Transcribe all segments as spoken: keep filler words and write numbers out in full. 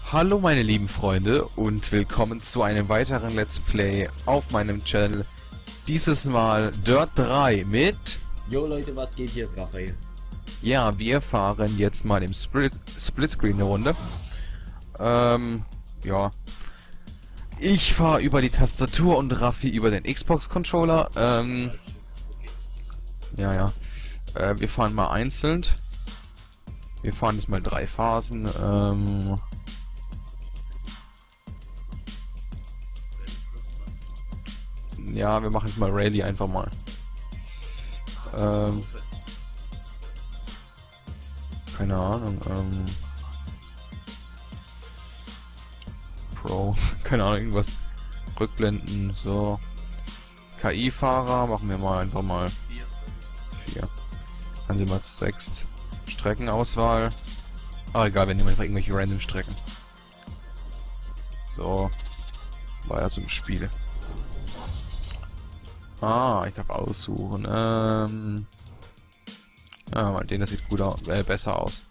Hallo meine lieben Freunde und willkommen zu einem weiteren Let's Play auf meinem Channel. Dieses Mal Dirt drei mit... Jo Leute, was geht? Hier ist Raphael. Ja, wir fahren jetzt mal im Split Splitscreen eine Runde. Ähm, ja. Ich fahre über die Tastatur und Raffi über den Xbox-Controller. Ähm, ja, ja. Äh, wir fahren mal einzeln. Wir fahren jetzt mal drei Phasen. Ähm... Ja, wir machen jetzt mal Rallye einfach mal. Ähm, keine Ahnung. Ähm, Pro. Keine Ahnung, irgendwas. Rückblenden. So. K I-Fahrer machen wir mal einfach mal. Vier. Dann sind wir zu sechs. Streckenauswahl. Ah, egal, wir nehmen einfach irgendwelche random Strecken. So. War ja zum Spiel. Ah, ich darf aussuchen. Ähm. Ja, mal den, das sieht gut aus, äh, besser aus.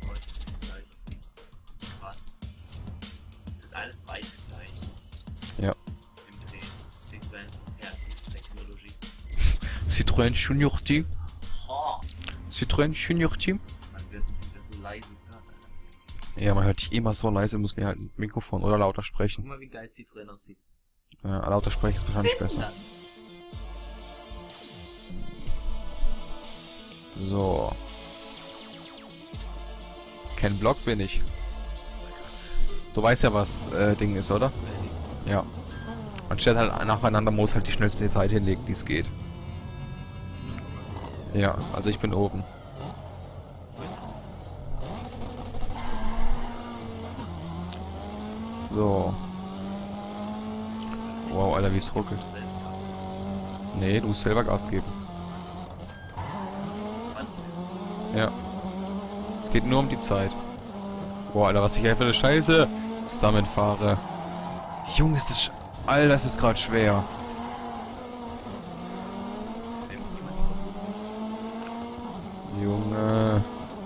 Das ist alles beides gleich. Ja. Im Dreh. Citroën Fertigtechnologie. Citroën Junior Team. Ha! Citroën Junior Team. Man wird nicht wieder so leise hören, Alter. Ja, man hört dich immer so leise, muss nicht halt ein Mikrofon oder lauter Guck sprechen. mal, wie geil Citroën aussieht. Ja, lauter sprechen ist wahrscheinlich besser. So. Ken Block bin ich. Du weißt ja, was äh, Ding ist, oder? Ja. Anstatt halt nacheinander muss halt die schnellste Zeit hinlegen, die es geht. Ja, also ich bin oben. So. Wow, Alter, wie es ruckelt. Nee, du musst selber Gas geben. Ja. Es geht nur um die Zeit. Boah, Alter, was ich hier für eine Scheiße zusammenfahre. Junge, ist das... Sch Alter, das ist gerade schwer. Junge.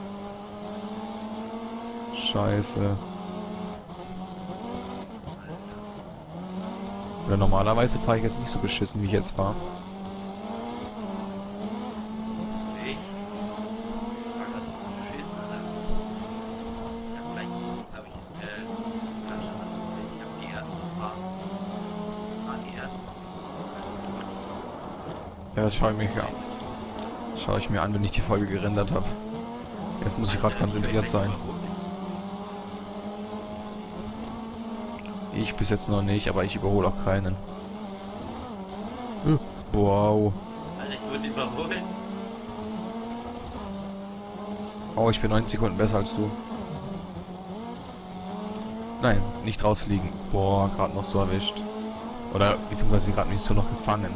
Scheiße. Oder normalerweise fahre ich jetzt nicht so beschissen, wie ich jetzt fahre. Ich? Ich fahr grad so beschissen, Alter. Ich hab gleich, hab ich, äh, ganz schon mal gesehen, ich hab die ersten paar. Ah, die ersten. Ja, das schaue ich mir an. Schaue ich mir an, wenn ich die Folge gerendert habe. Jetzt muss ich gerade konzentriert sein. Ich bis jetzt noch nicht, aber ich überhole auch keinen. Uh, wow. Alter, ich wurde überholt. Oh, ich bin neun Sekunden besser als du. Nein, nicht rausfliegen. Boah, gerade noch so erwischt. Oder beziehungsweise gerade nicht so noch gefangen.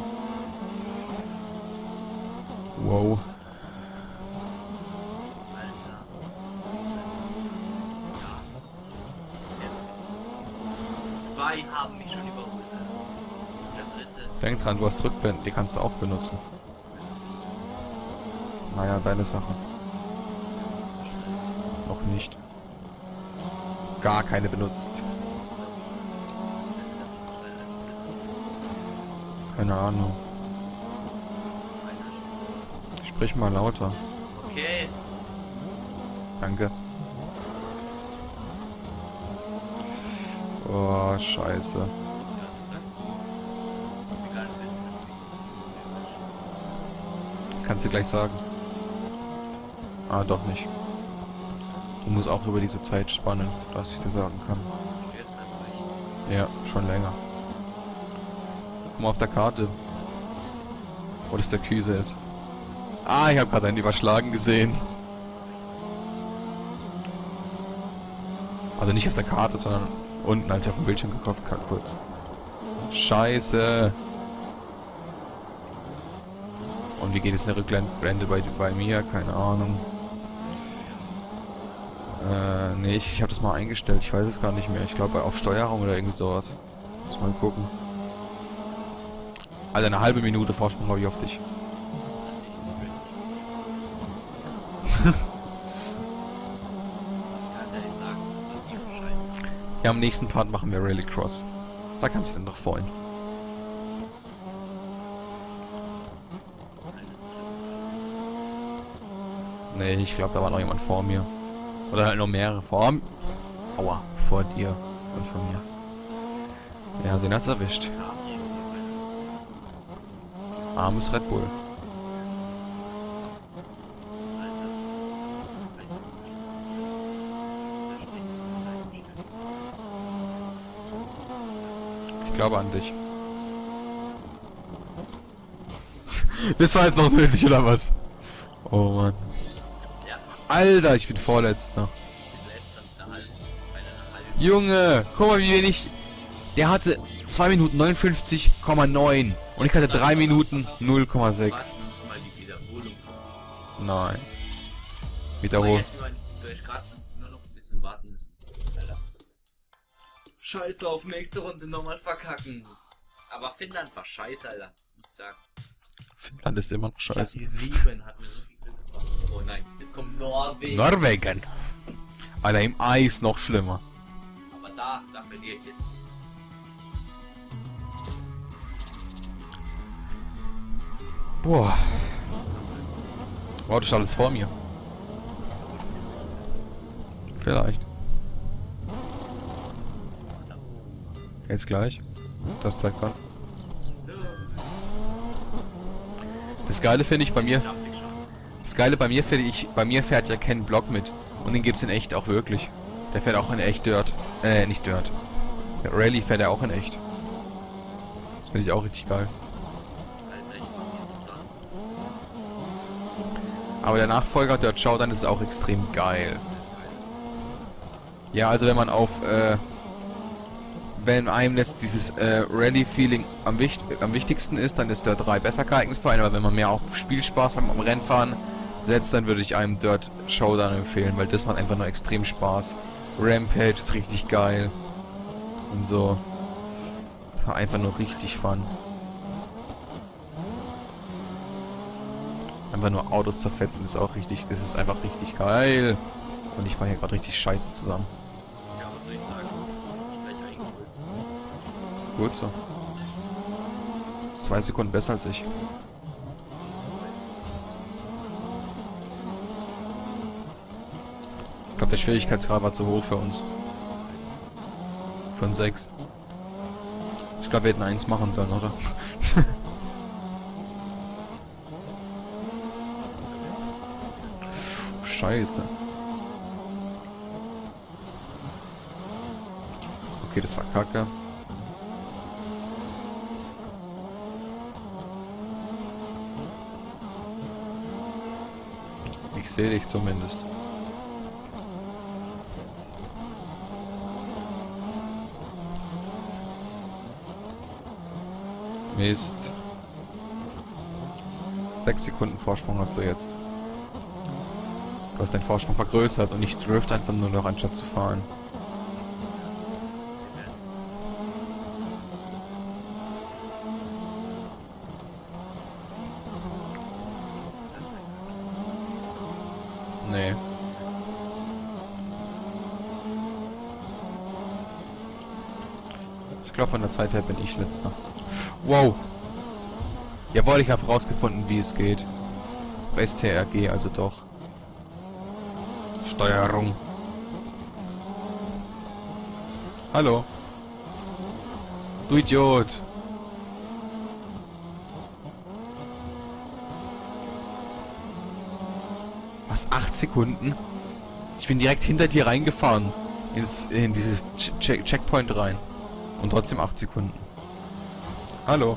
Wow. Alter. Ja. Jetzt. Zwei haben mich schon überholt, Alter. Und der dritte. Denk dran, du hast Rückblenden, die kannst du auch benutzen. Naja, deine Sache. Noch nicht. Gar keine benutzt. Keine Ahnung. Sprich mal lauter. Okay. Danke. Oh, scheiße. Ja, was sagst du? Ist egal, wir wissen das. Kannst du gleich sagen. Ah, doch nicht. Du musst auch über diese Zeit spannen, dass ich dir sagen kann. Ich stehe jetzt mal durch. Ja, schon länger. Guck mal auf der Karte. Wo das der Küse ist. Ah, ich habe gerade einen überschlagen gesehen. Also nicht auf der Karte, sondern unten, als ich auf dem Bildschirm gekauft habe, kurz. Scheiße. Und wie geht es in der Rückblende bei, bei mir? Keine Ahnung. Äh, nee, ich, ich habe das mal eingestellt. Ich weiß es gar nicht mehr. Ich glaube auf Steuerung oder irgendwie sowas. Muss mal gucken. Also eine halbe Minute Vorsprung habe ich auf dich. Ich kann ja nicht sagen, das wird nicht scheiße. Ja, am nächsten Part machen wir Rallycross. Da kannst du dich noch freuen. Nee, ich glaube, da war noch jemand vor mir. Oder halt noch mehrere vor mir. Aua, vor dir. Und von mir. Ja, den hat's erwischt. Armes Red Bull. Ich glaube an dich. Das war jetzt noch nötig, oder was? Oh Mann. Ja, Alter, ich bin Vorletzter. mit letzter mit einer halben, einer halben. Junge, guck mal, wie wenig. Der hatte zwei Minuten neunundfünfzig Komma neun. Und ich hatte drei Minuten null Komma sechs. Warten uns mal die Wiederholung kurz. Nein. Aber Wiederholen. jetzt, wenn du jetzt gerade nur noch ein bisschen warten müssen. Alter. Scheiß drauf, nächste Runde nochmal verkacken. Aber Finnland war scheiße, Alter. Muss ich sagen. Finnland ist immer noch Ich hab scheiße. die sieben, hat mir so viel Glück gebracht. Oh nein, jetzt kommt Norwegen. Norwegen. Alter, im Eis noch schlimmer. Aber da, da verliert jetzt. Boah. Wow, das ist alles vor mir. Vielleicht. Jetzt gleich. Das zeigt's an. Das Geile finde ich bei mir. Schaff ich schon. Das Geile bei mir finde ich, bei mir fährt ja Ken Block mit. Und den gibt's in echt auch wirklich. Der fährt auch in echt Dirt. Äh, nicht Dirt. Der Rallye fährt er auch in echt. Das finde ich auch richtig geil. Alter, ich mach jetzt Stunts. Aber der Nachfolger Dirt Showdown ist auch extrem geil. Ja, also wenn man auf, äh, wenn einem jetzt dieses äh, Rally-Feeling am, wicht am wichtigsten ist, dann ist Dirt drei besser geeignet für einen, aber wenn man mehr auf Spielspaß beim Rennfahren setzt, dann würde ich einem Dirt Showdown empfehlen, weil das macht einfach nur extrem Spaß. Rampage ist richtig geil. Und so. War einfach nur richtig fun. Einfach nur Autos zerfetzen ist auch richtig, das ist einfach richtig geil. Und ich fahre hier gerade richtig scheiße zusammen. Ja, was soll ich sagen? Ich hab mich gleich eingeholt. Gut so. Zwei Sekunden besser als ich. Ich glaube, der Schwierigkeitsgrad war zu hoch für uns. Von sechs. Ich glaube, wir hätten eins machen sollen, oder? Scheiße. Okay, das war kacke. Ich sehe dich zumindest. Mist. Sechs Sekunden Vorsprung hast du jetzt. Du hast deinen Vorsprung vergrößert und ich drift einfach nur noch anstatt zu fahren. Nee. Ich glaube, von der Zeit her bin ich letzter. Wow. Jawohl, ich habe rausgefunden, wie es geht. Auf S T R G, also doch. Steuerung. Hallo. Du Idiot. Was? Acht Sekunden? Ich bin direkt hinter dir reingefahren. Ins, in dieses Check Checkpoint rein. Und trotzdem acht Sekunden. Hallo.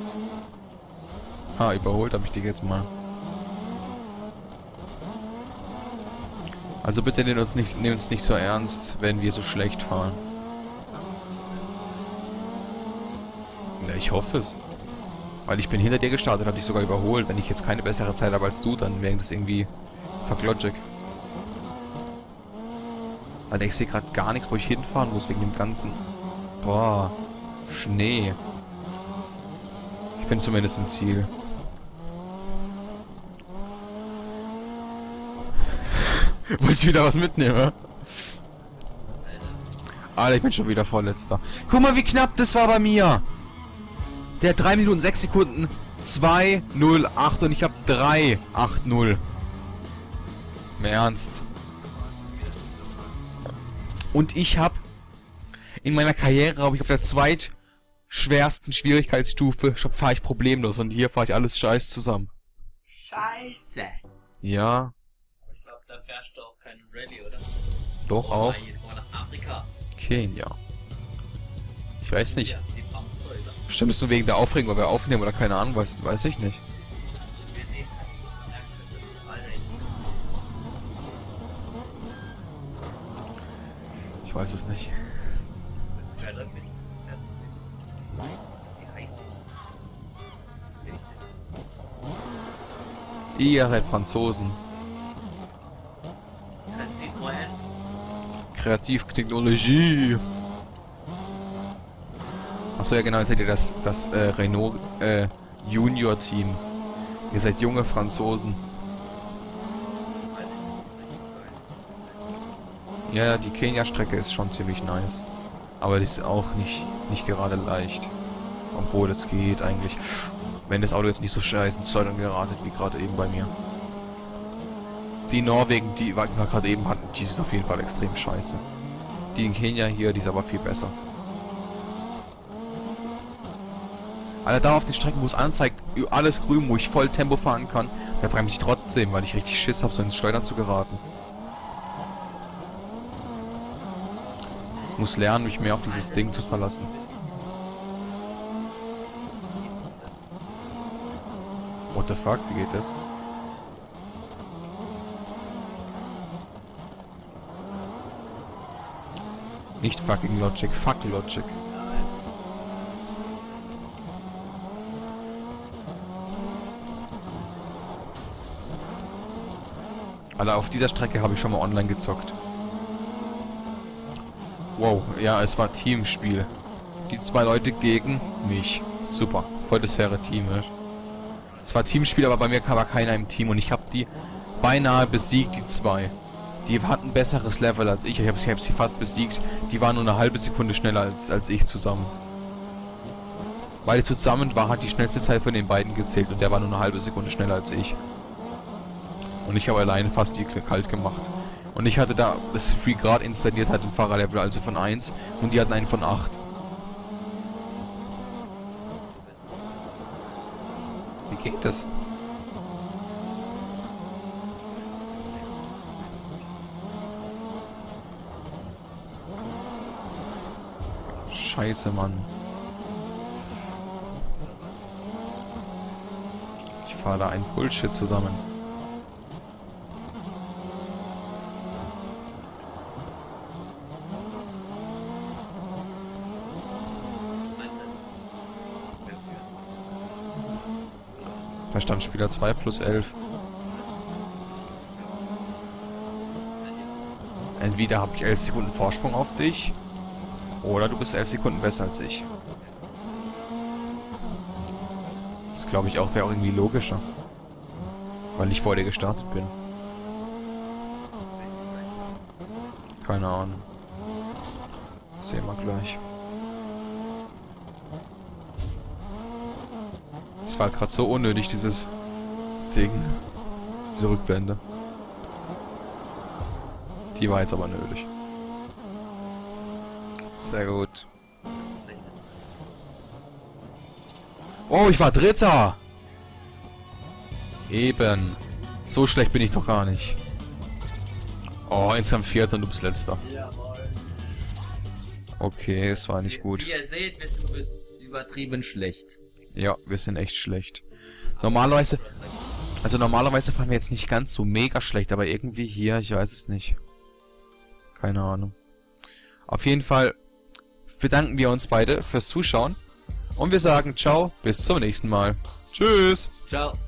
Ha, überholt habe ich dich jetzt mal. Also bitte nehmt uns nicht, nehmt uns nicht so ernst, wenn wir so schlecht fahren. Ja, ich hoffe es. Weil ich bin hinter dir gestartet, habe dich sogar überholt. Wenn ich jetzt keine bessere Zeit habe als du, dann wäre das irgendwie fuck Logic. Alter, ich sehe gerade gar nichts, wo ich hinfahren muss wegen dem ganzen... Boah, Schnee. Ich bin zumindest im Ziel. Wollte ich wieder was mitnehmen? Alter, ich bin schon wieder Vorletzter. Guck mal, wie knapp das war bei mir. Der hat drei Minuten sechs Sekunden zwei null acht und ich habe drei acht null. Im Ernst. Und ich habe in meiner Karriere, glaube ich, auf der zweitschwersten Schwierigkeitsstufe fahre ich problemlos und hier fahre ich alles scheiß zusammen. Scheiße. Ja. Ich glaube, da fährst du auch keinen Rallye, oder? Doch Oh, auch. nein, jetzt kommen wir nach Afrika. Kenia. Ich weiß nicht. Ja, die Pfandhäuser. Bestimmt ist nur wegen der Aufregung, weil wir aufnehmen oder keine Ahnung, weiß, weiß ich nicht. Wir sehen halt die Bergschlüsse, Alter, jetzt. Ich weiß es nicht. Wer läuft mit? Wer mit? Wie heißt ich? Wer ich denn? Ihr seid Franzosen. Das heißt Citroën. Kreativtechnologie. Achso, ja genau, ihr seid ihr das, das äh, Renault äh, Junior Team. Ihr seid junge Franzosen. Ja, die Kenia-Strecke ist schon ziemlich nice. Aber die ist auch nicht, nicht gerade leicht. Obwohl es geht eigentlich. Wenn das Auto jetzt nicht so scheiße ins Steuern geratet wie gerade eben bei mir. Die Norwegen, die wir gerade eben hatten, die ist auf jeden Fall extrem scheiße. Die in Kenia hier, die ist aber viel besser. Alter, da auf den Strecken, wo es anzeigt, alles grün, wo ich voll Tempo fahren kann, da bremse ich trotzdem, weil ich richtig Schiss habe, so ins Steuern zu geraten. Ich muss lernen, mich mehr auf dieses Ding zu verlassen. What the fuck, wie geht das? Nicht fucking Logic, fuck Logic. Alter, auf dieser Strecke habe ich schon mal online gezockt. Wow, ja, es war Teamspiel. Die zwei Leute gegen mich. Super, voll das faire Team. Ne? Es war Teamspiel, aber bei mir war keiner im Team und ich habe die beinahe besiegt, die zwei. Die hatten ein besseres Level als ich. Ich habe hab sie fast besiegt. Die waren nur eine halbe Sekunde schneller als, als ich zusammen. Beide zusammen war halt die schnellste Zeit von den beiden gezählt und der war nur eine halbe Sekunde schneller als ich. Und ich habe alleine fast die kalt gemacht. Und ich hatte da das Spiel gerade installiert, hat ein Fahrerlevel also von eins und die hatten einen von acht. Wie geht das? Scheiße, Mann. Ich fahre da ein Bullshit zusammen. Da stand Spieler zwei plus elf. Entweder habe ich elf Sekunden Vorsprung auf dich, oder du bist elf Sekunden besser als ich. Das glaube ich auch, wäre auch irgendwie logischer. Weil ich vor dir gestartet bin. Keine Ahnung. Sehen wir gleich. Das war jetzt gerade so unnötig, dieses Ding. Diese Rückblende. Die war jetzt aber nötig. Sehr gut. Oh, ich war Dritter! Eben. So schlecht bin ich doch gar nicht. Oh, insgesamt Vierter und du bist Letzter. Jawohl. Okay, es war nicht gut. Wie ihr seht, wir sind übertrieben schlecht. Ja, wir sind echt schlecht. Normalerweise... Also normalerweise fahren wir jetzt nicht ganz so mega schlecht, aber irgendwie hier, ich weiß es nicht. Keine Ahnung. Auf jeden Fall bedanken wir uns beide fürs Zuschauen. Und wir sagen ciao, bis zum nächsten Mal. Tschüss. Ciao.